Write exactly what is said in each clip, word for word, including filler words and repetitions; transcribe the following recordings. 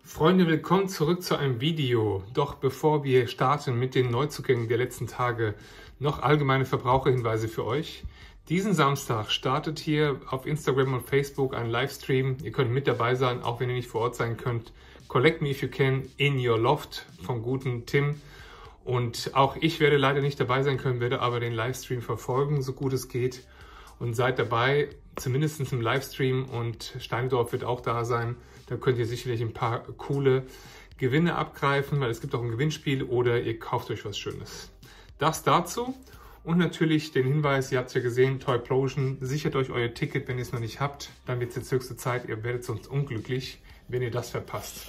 Freunde, willkommen zurück zu einem Video. Doch bevor wir starten mit den Neuzugängen der letzten Tage, noch allgemeine Verbraucherhinweise für euch. Diesen Samstag startet hier auf Instagram und Facebook ein Livestream. Ihr könnt mit dabei sein, auch wenn ihr nicht vor Ort sein könnt. Collect Me If You Can in Your Loft vom guten Tim. Und auch ich werde leider nicht dabei sein können, werde aber den Livestream verfolgen, so gut es geht. Und seid dabei, zumindest im Livestream, und Steindorf wird auch da sein. Da könnt ihr sicherlich ein paar coole Gewinne abgreifen, weil es gibt auch ein Gewinnspiel oder ihr kauft euch was Schönes. Das dazu und natürlich den Hinweis, ihr habt es ja gesehen, Toyplosion, sichert euch euer Ticket, wenn ihr es noch nicht habt. Dann wird es jetzt höchste Zeit, ihr werdet sonst unglücklich, wenn ihr das verpasst.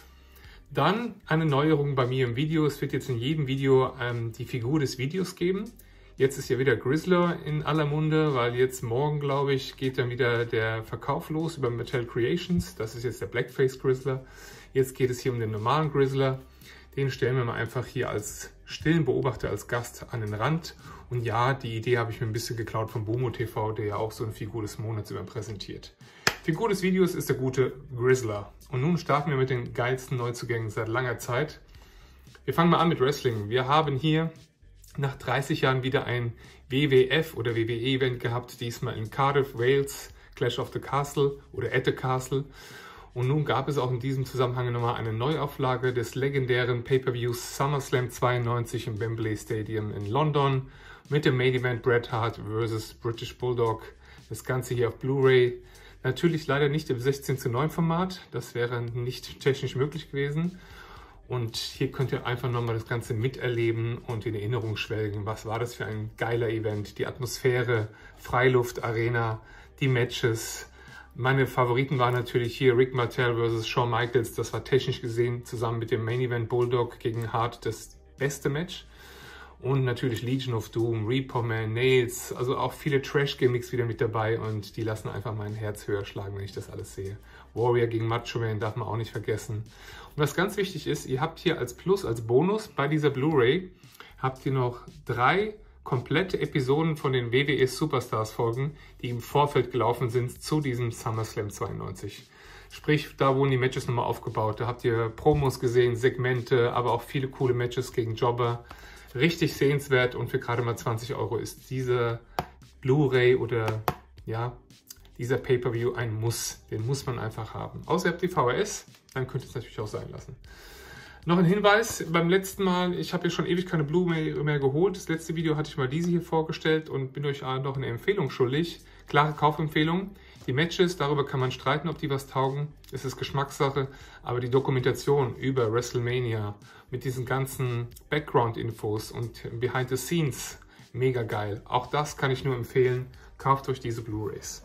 Dann eine Neuerung bei mir im Video. Es wird jetzt in jedem Video ähm, die Figur des Videos geben. Jetzt ist ja wieder Grizzler in aller Munde, weil jetzt morgen, glaube ich, geht dann wieder der Verkauf los über Mattel Creations. Das ist jetzt der Blackface Grizzler. Jetzt geht es hier um den normalen Grizzler. Den stellen wir mal einfach hier als stillen Beobachter, als Gast an den Rand. Und ja, die Idee habe ich mir ein bisschen geklaut von Bomo T V, der ja auch so eine Figur des Monats über präsentiert. Figur des Videos ist der gute Grizzler. Und nun starten wir mit den geilsten Neuzugängen seit langer Zeit. Wir fangen mal an mit Wrestling. Wir haben hier nach dreißig Jahren wieder ein W W F oder W W E-Event gehabt, diesmal in Cardiff, Wales, Clash of the Castle oder at the Castle. Und nun gab es auch in diesem Zusammenhang nochmal eine Neuauflage des legendären Pay-Per-Views SummerSlam zweiundneunzig im Wembley Stadium in London mit dem Main Event Bret Hart versus British Bulldog. Das Ganze hier auf Blu-ray. Natürlich leider nicht im sechzehn zu neun Format, das wäre nicht technisch möglich gewesen. Und hier könnt ihr einfach nochmal das Ganze miterleben und in Erinnerung schwelgen. Was war das für ein geiler Event? Die Atmosphäre, Freiluft, Arena, die Matches. Meine Favoriten waren natürlich hier Rick Martel versus Shawn Michaels. Das war technisch gesehen zusammen mit dem Main Event Bulldog gegen Hart das beste Match. Und natürlich Legion of Doom, Reaper Man, Nails, also auch viele Trash-Gimmicks wieder mit dabei und die lassen einfach mein Herz höher schlagen, wenn ich das alles sehe. Warrior gegen Macho Man darf man auch nicht vergessen. Und was ganz wichtig ist, ihr habt hier als Plus, als Bonus bei dieser Blu-ray, habt ihr noch drei komplette Episoden von den W W E Superstars Folgen, die im Vorfeld gelaufen sind zu diesem SummerSlam zweiundneunzig. Sprich, da wurden die Matches nochmal aufgebaut, da habt ihr Promos gesehen, Segmente, aber auch viele coole Matches gegen Jobber. Richtig sehenswert und für gerade mal zwanzig Euro ist dieser Blu-ray oder ja, dieser Pay-Per-View ein Muss. Den muss man einfach haben. Außer ihr habt die V H S, dann könnt ihr es natürlich auch sein lassen. Noch ein Hinweis, beim letzten Mal, ich habe ja schon ewig keine Blu-ray mehr geholt. Das letzte Video hatte ich mal diese hier vorgestellt und bin euch noch eine Empfehlung schuldig. Klare Kaufempfehlung. Die Matches, darüber kann man streiten, ob die was taugen. Es ist Geschmackssache. Aber die Dokumentation über WrestleMania mit diesen ganzen Background-Infos und Behind the Scenes, mega geil. Auch das kann ich nur empfehlen. Kauft euch diese Blu-rays.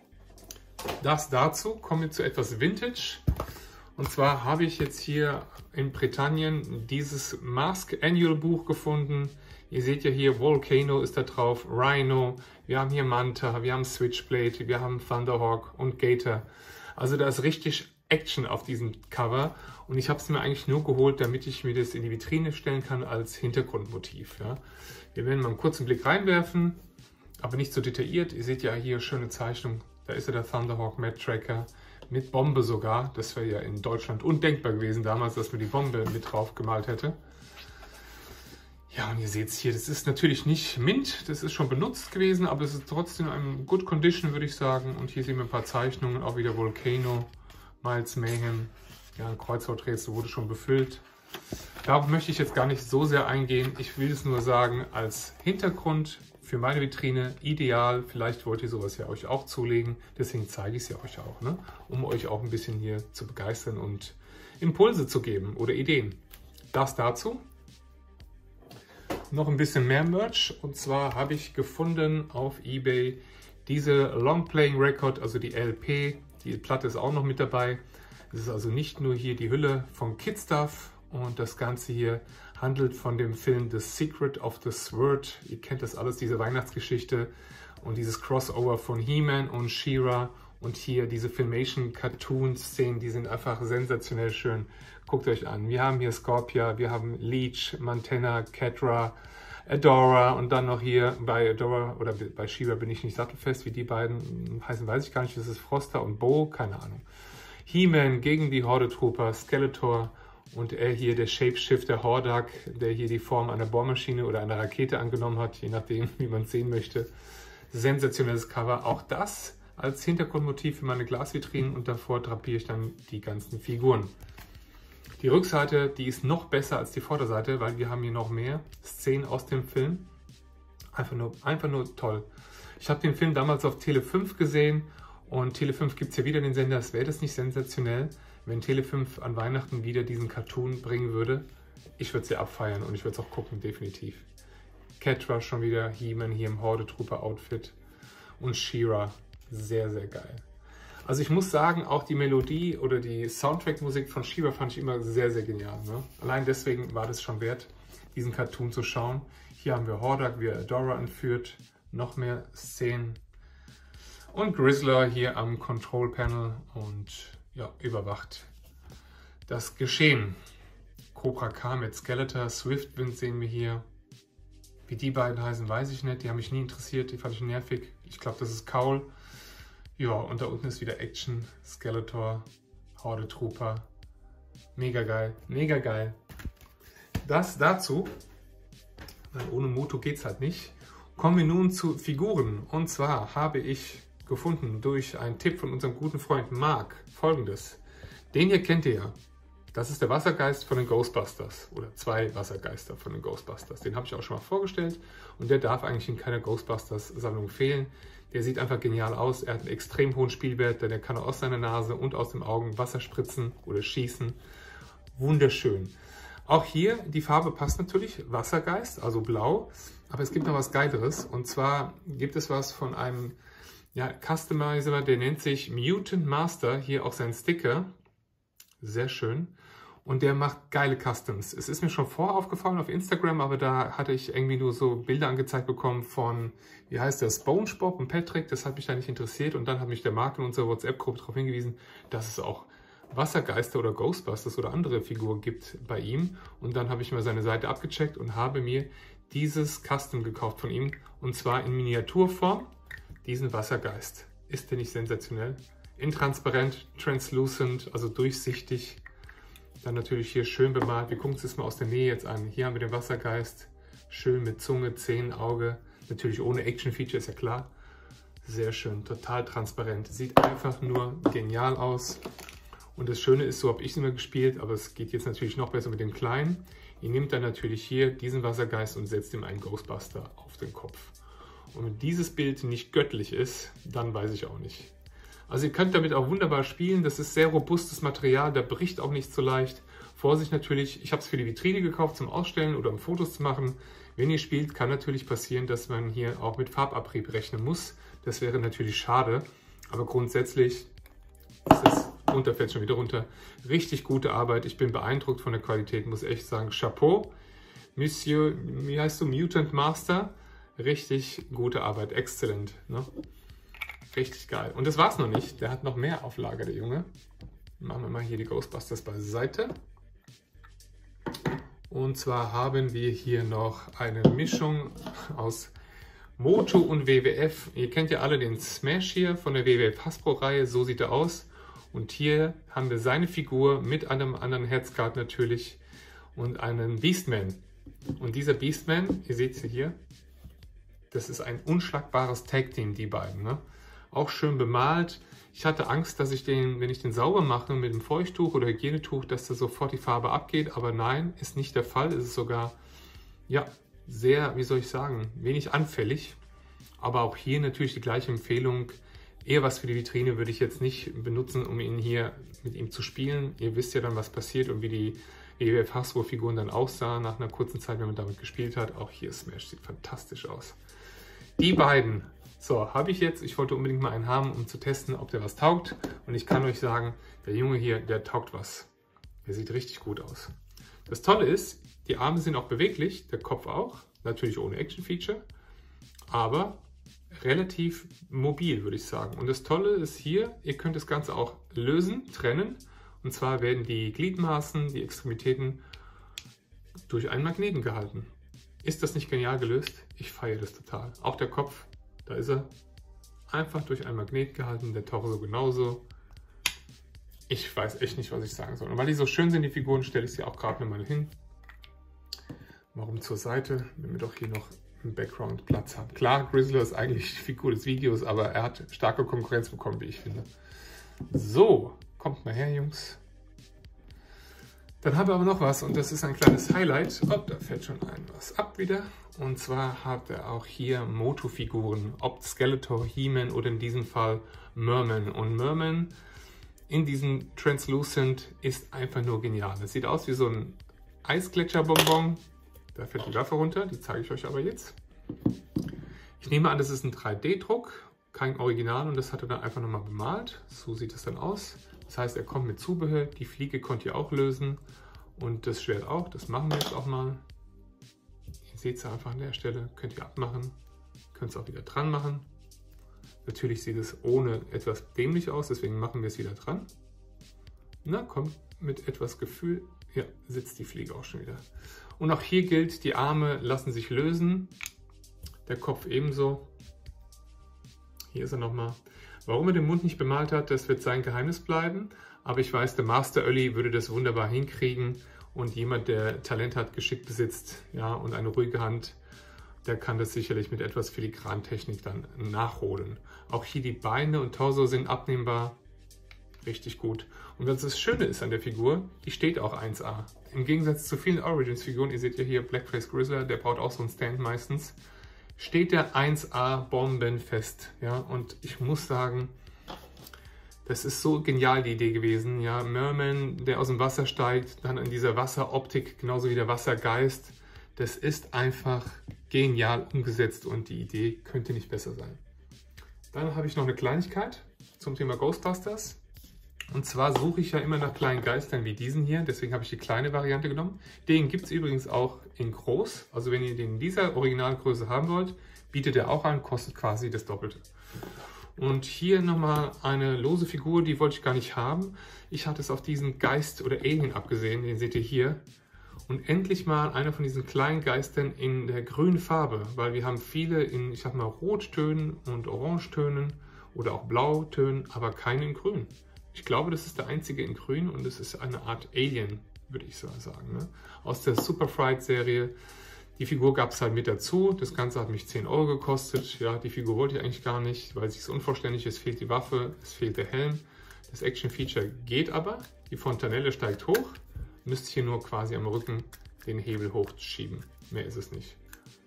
Das dazu, kommen wir zu etwas Vintage. Und zwar habe ich jetzt hier in Britannien dieses Mask Annual Buch gefunden. Ihr seht ja hier, Volcano ist da drauf, Rhino, wir haben hier Manta, wir haben Switchblade, wir haben Thunderhawk und Gator. Also da ist richtig Action auf diesem Cover und ich habe es mir eigentlich nur geholt, damit ich mir das in die Vitrine stellen kann als Hintergrundmotiv. Ja. Wir werden mal einen kurzen Blick reinwerfen, aber nicht so detailliert. Ihr seht ja hier schöne Zeichnung, da ist ja der Thunderhawk Mad Tracker mit Bombe sogar. Das wäre ja in Deutschland undenkbar gewesen damals, dass man die Bombe mit drauf gemalt hätte. Ja, und ihr seht es hier, das ist natürlich nicht Mint, das ist schon benutzt gewesen, aber es ist trotzdem in Good Condition, würde ich sagen. Und hier sehen wir ein paar Zeichnungen, auch wieder Volcano, Miles Mayhem, ja, ein Kreuzworträtsel wurde schon befüllt. Darauf möchte ich jetzt gar nicht so sehr eingehen, ich will es nur sagen, als Hintergrund für meine Vitrine ideal. Vielleicht wollt ihr sowas ja euch auch zulegen, deswegen zeige ich es ja euch auch, ne? Um euch auch ein bisschen hier zu begeistern und Impulse zu geben oder Ideen. Das dazu. Noch ein bisschen mehr Merch und zwar habe ich gefunden auf eBay diese Long Playing Record, also die L P, die Platte ist auch noch mit dabei. Es ist also nicht nur hier die Hülle von Kid Stuff und das Ganze hier handelt von dem Film The Secret of the Sword. Ihr kennt das alles, diese Weihnachtsgeschichte und dieses Crossover von He-Man und She-Ra und hier diese Filmation-Cartoon-Szenen, die sind einfach sensationell schön. Guckt euch an. Wir haben hier Scorpia, wir haben Leech, Montana, Catra, Adora und dann noch hier bei Adora oder bei She-Ra bin ich nicht sattelfest, wie die beiden heißen, weiß ich gar nicht. Das ist Froster und Bo, keine Ahnung. He-Man gegen die Horde Trooper, Skeletor und er hier, der Shapeshifter Hordak, der hier die Form einer Bohrmaschine oder einer Rakete angenommen hat, je nachdem, wie man es sehen möchte. Sensationelles Cover. Auch das als Hintergrundmotiv für meine Glasvitrinen und davor drapiere ich dann die ganzen Figuren. Die Rückseite, die ist noch besser als die Vorderseite, weil wir haben hier noch mehr Szenen aus dem Film. Einfach nur, einfach nur toll. Ich habe den Film damals auf Tele fünf gesehen und Tele fünf gibt es ja wieder den Sender. Es wäre das nicht sensationell, wenn Tele fünf an Weihnachten wieder diesen Cartoon bringen würde. Ich würde sie abfeiern und ich würde es auch gucken, definitiv. Catra schon wieder, He-Man hier im Horde Trooper Outfit und She-Ra, sehr, sehr geil. Also ich muss sagen, auch die Melodie oder die Soundtrack-Musik von She-Ra fand ich immer sehr, sehr genial. Ne? Allein deswegen war das schon wert, diesen Cartoon zu schauen. Hier haben wir Hordak, wie er Adora entführt, noch mehr Szenen. Und Grizzler hier am Control Panel und ja, überwacht das Geschehen. Cobra K mit Skeletor, Swiftwind sehen wir hier. Wie die beiden heißen, weiß ich nicht. Die haben mich nie interessiert, die fand ich nervig. Ich glaube, das ist Kaul. Ja, und da unten ist wieder Action, Skeletor, Horde Trooper. Mega geil, mega geil. Das dazu, weil ohne Moto geht es halt nicht. Kommen wir nun zu Figuren. Und zwar habe ich gefunden durch einen Tipp von unserem guten Freund Marc folgendes. Den hier kennt ihr ja. Das ist der Wassergeist von den Ghostbusters. Oder zwei Wassergeister von den Ghostbusters. Den habe ich auch schon mal vorgestellt. Und der darf eigentlich in keiner Ghostbusters-Sammlung fehlen. Der sieht einfach genial aus. Er hat einen extrem hohen Spielwert, denn er kann aus seiner Nase und aus den Augen Wasser spritzen oder schießen. Wunderschön. Auch hier, die Farbe passt natürlich, Wassergeist, also blau. Aber es gibt noch was Geileres. Und zwar gibt es was von einem ja, Customizer, der nennt sich Mutant Master. Hier auch sein Sticker. Sehr schön. Und der macht geile Customs. Es ist mir schon vorher aufgefallen auf Instagram, aber da hatte ich irgendwie nur so Bilder angezeigt bekommen von, wie heißt der, SpongeBob und Patrick. Das hat mich da nicht interessiert. Und dann hat mich der Marc in unserer WhatsApp-Gruppe darauf hingewiesen, dass es auch Wassergeister oder Ghostbusters oder andere Figuren gibt bei ihm. Und dann habe ich mal seine Seite abgecheckt und habe mir dieses Custom gekauft von ihm. Und zwar in Miniaturform, diesen Wassergeist. Ist der nicht sensationell? Intransparent, translucent, also durchsichtig. Dann natürlich hier schön bemalt. Wir gucken uns das mal aus der Nähe jetzt an. Hier haben wir den Wassergeist. Schön mit Zunge, Zähnen, Auge. Natürlich ohne Action-Feature, ist ja klar. Sehr schön, total transparent. Sieht einfach nur genial aus. Und das Schöne ist, so habe ich es immer gespielt, aber es geht jetzt natürlich noch besser mit dem Kleinen. Ihr nehmt dann natürlich hier diesen Wassergeist und setzt ihm einen Ghostbuster auf den Kopf. Und wenn dieses Bild nicht göttlich ist, dann weiß ich auch nicht. Also ihr könnt damit auch wunderbar spielen. Das ist sehr robustes Material, da bricht auch nicht so leicht. Vorsicht natürlich, ich habe es für die Vitrine gekauft zum Ausstellen oder um Fotos zu machen. Wenn ihr spielt, kann natürlich passieren, dass man hier auch mit Farbabrieb rechnen muss. Das wäre natürlich schade, aber grundsätzlich ist es, runter fällt schon wieder runter, richtig gute Arbeit. Ich bin beeindruckt von der Qualität, muss echt sagen. Chapeau, Monsieur, wie heißt du, Mutant Master? Richtig gute Arbeit, exzellent. Ne? Richtig geil. Und das war's noch nicht. Der hat noch mehr auf Lager, der Junge. Machen wir mal hier die Ghostbusters beiseite. Und zwar haben wir hier noch eine Mischung aus Moto und W W F. Ihr kennt ja alle den Smash hier von der W W F Hasbro-Reihe. So sieht er aus. Und hier haben wir seine Figur mit einem anderen Herzcard natürlich und einen Beastman. Und dieser Beastman, ihr seht sie hier, das ist ein unschlagbares Tag-Team, die beiden. Ne? Auch schön bemalt. Ich hatte Angst, dass ich den, wenn ich den sauber mache mit dem Feuchttuch oder Hygienetuch, dass da sofort die Farbe abgeht. Aber nein, ist nicht der Fall. Es ist sogar, ja, sehr, wie soll ich sagen, wenig anfällig. Aber auch hier natürlich die gleiche Empfehlung. Eher was für die Vitrine würde ich jetzt nicht benutzen, um ihn hier mit ihm zu spielen. Ihr wisst ja dann, was passiert und wie die W W F Hasbro-Figuren dann aussahen nach einer kurzen Zeit, wenn man damit gespielt hat. Auch hier Smash sieht fantastisch aus. Die beiden. So, habe ich jetzt. Ich wollte unbedingt mal einen haben, um zu testen, ob der was taugt. Und ich kann euch sagen, der Junge hier, der taugt was. Der sieht richtig gut aus. Das Tolle ist, die Arme sind auch beweglich, der Kopf auch. Natürlich ohne Action-Feature. Aber relativ mobil, würde ich sagen. Und das Tolle ist hier, ihr könnt das Ganze auch lösen, trennen. Und zwar werden die Gliedmaßen, die Extremitäten durch einen Magneten gehalten. Ist das nicht genial gelöst? Ich feiere das total. Auch der Kopf, da ist er, einfach durch ein Magnet gehalten, der Torso genauso. ich weiß echt nicht, was ich sagen soll. Und weil die so schön sind, die Figuren, stelle ich sie auch gerade nochmal hin. Warum zur Seite, wenn wir doch hier noch im Background Platz haben. Klar, Grizzler ist eigentlich die Figur des Videos, aber er hat starke Konkurrenz bekommen, wie ich finde. So, kommt mal her, Jungs. Dann haben wir aber noch was und das ist ein kleines Highlight. Oh, da fällt schon ein was ab wieder. Und zwar hat er auch hier Moto-Figuren, ob Skeletor, He-Man oder in diesem Fall Merman. Und Merman in diesem Translucent ist einfach nur genial. Das sieht aus wie so ein Eisgletscherbonbon. Da fällt die Waffe runter, die zeige ich euch aber jetzt. Ich nehme an, das ist ein drei D Druck, kein Original und das hat er dann einfach nochmal bemalt. So sieht es dann aus. Das heißt, er kommt mit Zubehör, die Fliege könnt ihr auch lösen und das Schwert auch. Das machen wir jetzt auch mal. Ihr seht es einfach an der Stelle, könnt ihr abmachen, könnt es auch wieder dran machen. Natürlich sieht es ohne etwas dämlich aus, deswegen machen wir es wieder dran. Na, kommt mit etwas Gefühl. Ja, sitzt die Fliege auch schon wieder. Und auch hier gilt, die Arme lassen sich lösen. Der Kopf ebenso. Hier ist er nochmal. Warum er den Mund nicht bemalt hat, das wird sein Geheimnis bleiben. Aber ich weiß, der Master Olli würde das wunderbar hinkriegen. Und jemand, der Talent hat, Geschick besitzt, ja, und eine ruhige Hand, der kann das sicherlich mit etwas Filigrantechnik dann nachholen. Auch hier die Beine und Torso sind abnehmbar. Richtig gut. Und was das Schöne ist an der Figur, die steht auch eins A. Im Gegensatz zu vielen Origins-Figuren, ihr seht ja hier Blackface Grizzler, der baut auch so einen Stand meistens, steht der eins A bombenfest. Ja? Und ich muss sagen, das ist so genial die Idee gewesen. Ja? Merman, der aus dem Wasser steigt, dann in dieser Wasseroptik, genauso wie der Wassergeist. Das ist einfach genial umgesetzt und die Idee könnte nicht besser sein. Dann habe ich noch eine Kleinigkeit zum Thema Ghostbusters. Und zwar suche ich ja immer nach kleinen Geistern wie diesen hier, deswegen habe ich die kleine Variante genommen. Den gibt es übrigens auch in groß, also wenn ihr den in dieser Originalgröße haben wollt, bietet er auch an, kostet quasi das Doppelte. Und hier nochmal eine lose Figur, die wollte ich gar nicht haben. Ich hatte es auf diesen Geist oder Alien abgesehen, den seht ihr hier. Und endlich mal einer von diesen kleinen Geistern in der grünen Farbe, weil wir haben viele in, ich sag mal, Rottönen und Orangetönen oder auch Blautönen, aber keine in grün. Ich glaube, das ist der einzige in grün und es ist eine Art Alien, würde ich so sagen. Ne? Aus der Super Fright Serie. Die Figur gab es halt mit dazu. Das Ganze hat mich zehn Euro gekostet. Ja, die Figur wollte ich eigentlich gar nicht, weil es unvollständig ist. Es fehlt die Waffe, es fehlt der Helm. Das Action Feature geht aber. Die Fontanelle steigt hoch. Müsst hier nur quasi am Rücken den Hebel hochschieben. Mehr ist es nicht.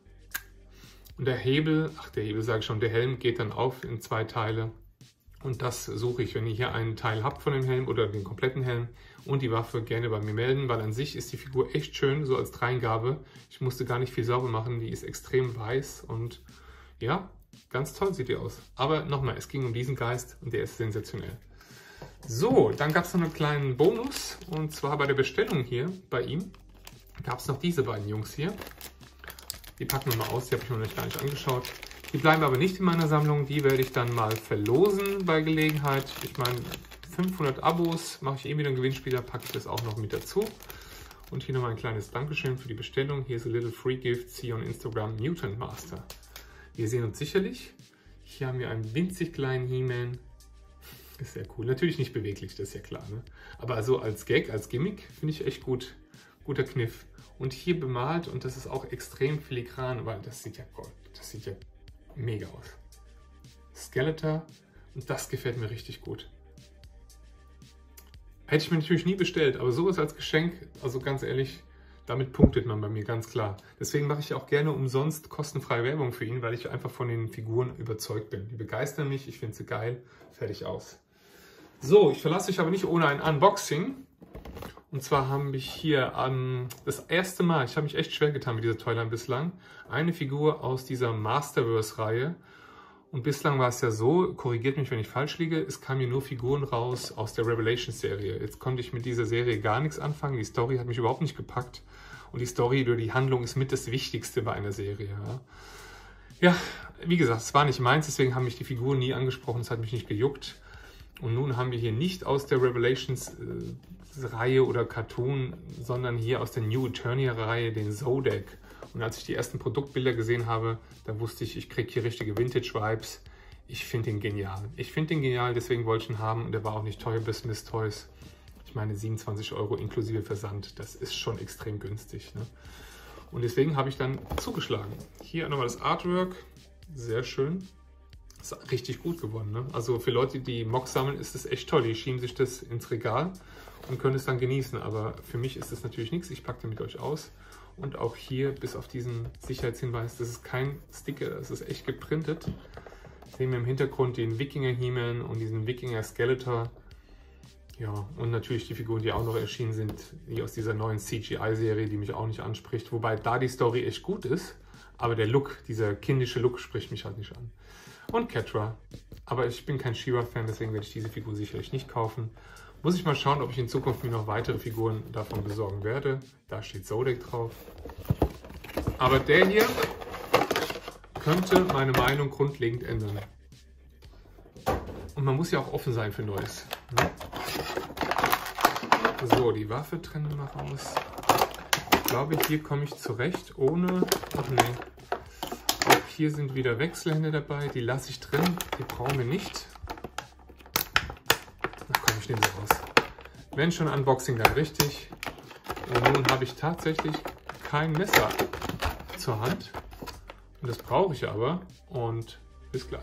Und der Hebel, ach der Hebel sage ich schon, der Helm geht dann auf in zwei Teile. Und das suche ich, wenn ihr hier einen Teil habt von dem Helm oder den kompletten Helm und die Waffe, gerne bei mir melden, weil an sich ist die Figur echt schön, so als Dreingabe. Ich musste gar nicht viel sauber machen, die ist extrem weiß und ja, ganz toll sieht die aus. Aber nochmal, es ging um diesen Geist und der ist sensationell. So, dann gab es noch einen kleinen Bonus und zwar bei der Bestellung hier bei ihm gab es noch diese beiden Jungs hier. Die packen wir mal aus, die habe ich mir noch gar nicht angeschaut. Die bleiben aber nicht in meiner Sammlung, die werde ich dann mal verlosen bei Gelegenheit. Ich meine, fünfhundert Abos, mache ich eh wieder ein Gewinnspiel, da packe ich das auch noch mit dazu. Und hier nochmal ein kleines Dankeschön für die Bestellung. Hier ist a little free gift, see on Instagram, Mutant Master. Wir sehen uns sicherlich. Hier haben wir einen winzig kleinen He-Man. Ist sehr cool. Natürlich nicht beweglich, das ist ja klar. Ne? Aber also als Gag, als Gimmick finde ich echt gut. Guter Kniff. Und hier bemalt, und das ist auch extrem filigran, weil das sieht ja Gold, das sieht ja mega aus. Skeletor, und das gefällt mir richtig gut. Hätte ich mir natürlich nie bestellt, aber sowas als Geschenk, also ganz ehrlich, damit punktet man bei mir ganz klar. Deswegen mache ich auch gerne umsonst kostenfreie Werbung für ihn, weil ich einfach von den Figuren überzeugt bin. Die begeistern mich, ich finde sie geil, fertig aus. So, ich verlasse euch aber nicht ohne ein Unboxing. Und zwar habe ich hier ähm, das erste Mal, ich habe mich echt schwer getan mit dieser Toyline bislang, eine Figur aus dieser Masterverse-Reihe. Und bislang war es ja so, korrigiert mich, wenn ich falsch liege, es kamen hier nur Figuren raus aus der Revelations-Serie. Jetzt konnte ich mit dieser Serie gar nichts anfangen, die Story hat mich überhaupt nicht gepackt. Und die Story oder die Handlung ist mit das Wichtigste bei einer Serie. Ja, ja wie gesagt, es war nicht meins, deswegen haben mich die Figuren nie angesprochen, es hat mich nicht gejuckt. Und nun haben wir hier nicht aus der Revelations-Reihe oder Cartoon, sondern hier aus der New Eternia-Reihe den Zodac. Und als ich die ersten Produktbilder gesehen habe, da wusste ich, ich kriege hier richtige Vintage-Vibes. ich finde den genial. Ich finde den genial, deswegen wollte ich ihn haben und der war auch nicht teuer bis Miss Toys. Ich meine siebenundzwanzig Euro inklusive Versand, das ist schon extrem günstig. Ne? Und deswegen habe ich dann zugeschlagen. Hier nochmal das Artwork, sehr schön. Ist richtig gut geworden. Ne? Also für Leute, die Mock sammeln, ist es echt toll. Die schieben sich das ins Regal und können es dann genießen. Aber für mich ist das natürlich nichts. Ich packe den mit euch aus. Und auch hier, bis auf diesen Sicherheitshinweis, das ist kein Sticker, das ist echt geprintet. Sehen wir im Hintergrund den Wikinger He-Man und diesen Wikinger Skeletor. Ja, und natürlich die Figuren, die auch noch erschienen sind, die aus dieser neuen C G I-Serie, die mich auch nicht anspricht. Wobei da die Story echt gut ist, aber der Look, dieser kindische Look, spricht mich halt nicht an. Und Catra. Aber ich bin kein She-Ra-Fan, deswegen werde ich diese Figur sicherlich nicht kaufen. Muss ich mal schauen, ob ich in Zukunft mir noch weitere Figuren davon besorgen werde. Da steht Zodek drauf. Aber der hier könnte meine Meinung grundlegend ändern. Und man muss ja auch offen sein für Neues. Ne? So, die Waffe trennen wir mal raus. Ich glaube, hier komme ich zurecht ohne... Ach nee. Auch hier sind wieder Wechselhände dabei. Die lasse ich drin. Die brauchen wir nicht. Ach komm, ich nehme sie raus. Wenn schon Unboxing, dann richtig. Und nun habe ich tatsächlich kein Messer zur Hand. Und das brauche ich aber. Und bis gleich.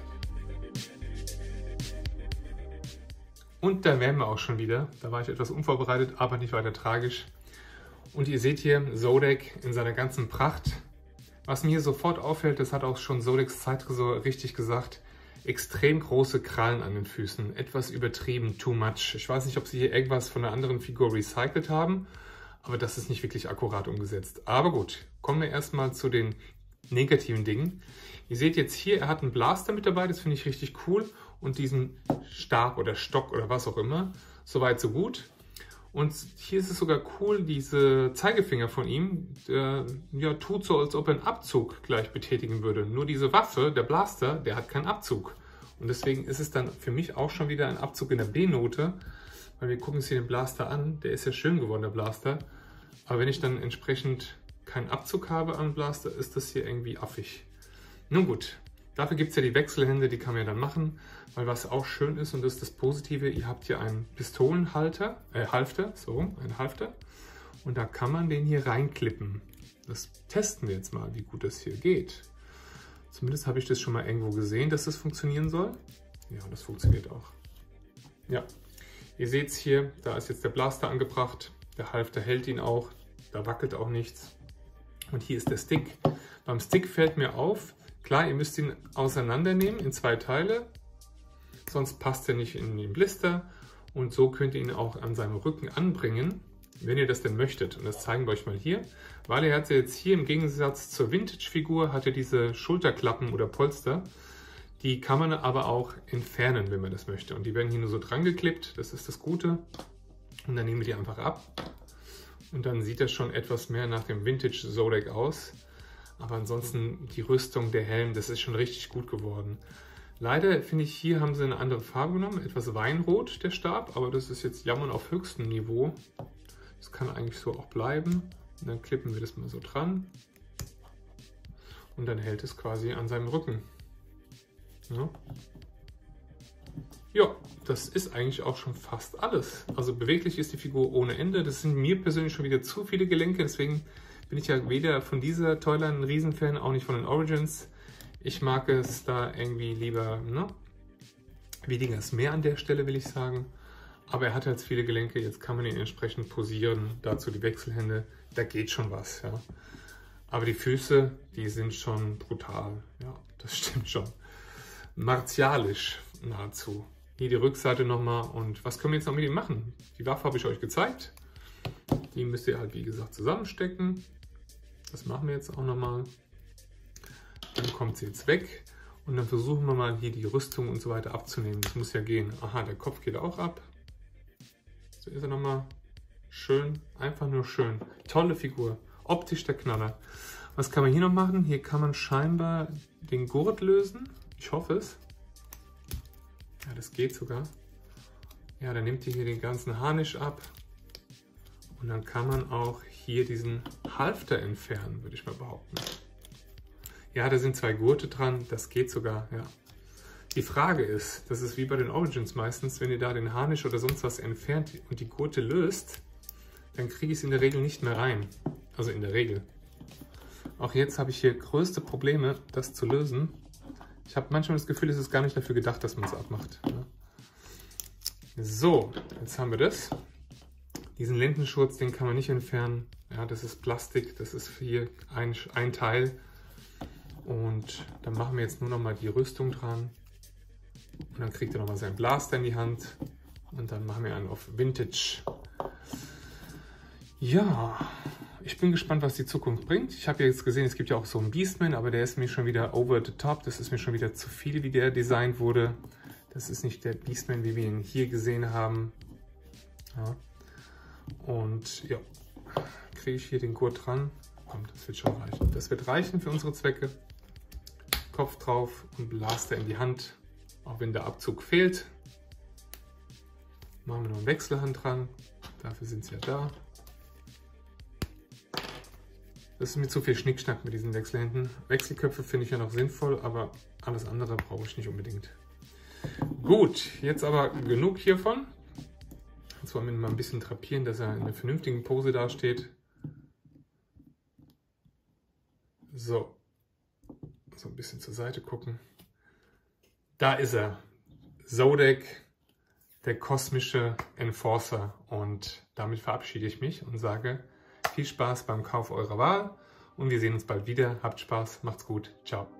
Und da wären wir auch schon wieder. Da war ich etwas unvorbereitet, aber nicht weiter tragisch. Und ihr seht hier Zodek in seiner ganzen Pracht. Was mir hier sofort auffällt, das hat auch schon Zodeks Zeittresor richtig gesagt, extrem große Krallen an den Füßen. Etwas übertrieben, too much. Ich weiß nicht, ob sie hier irgendwas von einer anderen Figur recycelt haben, aber das ist nicht wirklich akkurat umgesetzt. Aber gut, kommen wir erstmal zu den negativen Dingen. Ihr seht jetzt hier, er hat einen Blaster mit dabei, das finde ich richtig cool. Und diesen Stab oder Stock oder was auch immer. Soweit, so gut. Und hier ist es sogar cool, diese Zeigefinger von ihm, der ja, tut so, als ob er einen Abzug gleich betätigen würde. Nur diese Waffe, der Blaster, der hat keinen Abzug. Und deswegen ist es dann für mich auch schon wieder ein Abzug in der B-Note. Weil wir gucken uns hier den Blaster an, der ist ja schön geworden, der Blaster. Aber wenn ich dann entsprechend keinen Abzug habe am Blaster, ist das hier irgendwie affig. Nun gut. Dafür gibt es ja die Wechselhände, die kann man ja dann machen, weil was auch schön ist, und das ist das Positive, ihr habt hier einen Pistolenhalter, äh, Halfter, so, ein Halfter, und da kann man den hier reinklippen. Das testen wir jetzt mal, wie gut das hier geht. Zumindest habe ich das schon mal irgendwo gesehen, dass das funktionieren soll. Ja, das funktioniert auch. Ja, ihr seht es hier, da ist jetzt der Blaster angebracht, der Halfter hält ihn auch, da wackelt auch nichts. Und hier ist der Stick. Beim Stick fällt mir auf, klar, ihr müsst ihn auseinandernehmen in zwei Teile, sonst passt er nicht in den Blister. Und so könnt ihr ihn auch an seinem Rücken anbringen, wenn ihr das denn möchtet. Und das zeigen wir euch mal hier, weil er hat jetzt hier im Gegensatz zur Vintage-Figur, hat er diese Schulterklappen oder Polster. Die kann man aber auch entfernen, wenn man das möchte. Und die werden hier nur so dran geklippt, das ist das Gute. Und dann nehmen wir die einfach ab. Und dann sieht das schon etwas mehr nach dem Vintage Zodek aus. Aber ansonsten die Rüstung, der Helm, das ist schon richtig gut geworden. Leider finde ich, hier haben sie eine andere Farbe genommen, etwas Weinrot, der Stab, aber das ist jetzt Jammern auf höchstem Niveau. Das kann eigentlich so auch bleiben. Und dann klippen wir das mal so dran. Und dann hält es quasi an seinem Rücken. Ja. Ja, das ist eigentlich auch schon fast alles. Also beweglich ist die Figur ohne Ende. Das sind mir persönlich schon wieder zu viele Gelenke, deswegen bin ich ja weder von dieser Toyline ein Riesenfan, auch nicht von den Origins. Ich mag es da irgendwie lieber, ne? Weniger ist mehr an der Stelle, will ich sagen. Aber er hat jetzt viele Gelenke, jetzt kann man ihn entsprechend posieren. Dazu die Wechselhände, da geht schon was, ja. Aber die Füße, die sind schon brutal, ja, das stimmt schon. Martialisch nahezu. Hier die Rückseite nochmal, und was können wir jetzt noch mit ihm machen? Die Waffe habe ich euch gezeigt. Die müsst ihr halt, wie gesagt, zusammenstecken. Das machen wir jetzt auch nochmal. Dann kommt sie jetzt weg. Und dann versuchen wir mal hier die Rüstung und so weiter abzunehmen. Das muss ja gehen. Aha, der Kopf geht auch ab. So ist er nochmal. Schön, einfach nur schön. Tolle Figur. Optisch der Knaller. Was kann man hier noch machen? Hier kann man scheinbar den Gurt lösen. Ich hoffe es. Ja, das geht sogar. Ja, dann nimmt ihr hier den ganzen Harnisch ab. Und dann kann man auch hier diesen Halfter entfernen, würde ich mal behaupten. Ja, da sind zwei Gurte dran, das geht sogar, ja. Die Frage ist, das ist wie bei den Origins meistens, wenn ihr da den Harnisch oder sonst was entfernt und die Gurte löst, dann kriege ich es in der Regel nicht mehr rein. Also in der Regel. Auch jetzt habe ich hier größte Probleme, das zu lösen. Ich habe manchmal das Gefühl, es ist gar nicht dafür gedacht, dass man es abmacht. So, jetzt haben wir das. Diesen Lendenschurz, den kann man nicht entfernen. Ja, das ist Plastik, das ist hier ein, ein Teil. Und dann machen wir jetzt nur noch mal die Rüstung dran. Und dann kriegt er noch mal seinen Blaster in die Hand. Und dann machen wir einen auf Vintage. Ja, ich bin gespannt, was die Zukunft bringt. Ich habe ja jetzt gesehen, es gibt ja auch so einen Beastman, aber der ist mir schon wieder over the top. Das ist mir schon wieder zu viel, wie der designt wurde. Das ist nicht der Beastman, wie wir ihn hier gesehen haben. Ja. Und ja, kriege ich hier den Gurt dran. Komm, das wird schon reichen. Das wird reichen für unsere Zwecke. Kopf drauf und Blaster in die Hand. Auch wenn der Abzug fehlt. Machen wir noch einen Wechselhand dran. Dafür sind sie ja da. Das ist mir zu viel Schnickschnack mit diesen Wechselhänden. Wechselköpfe finde ich ja noch sinnvoll, aber alles andere brauche ich nicht unbedingt. Gut, jetzt aber genug hiervon. Jetzt wollen wir ihn mal ein bisschen drapieren, dass er in einer vernünftigen Pose dasteht. So. So ein bisschen zur Seite gucken. Da ist er. Zodek, der kosmische Enforcer. Und damit verabschiede ich mich und sage viel Spaß beim Kauf eurer Wahl. Und wir sehen uns bald wieder. Habt Spaß, macht's gut. Ciao.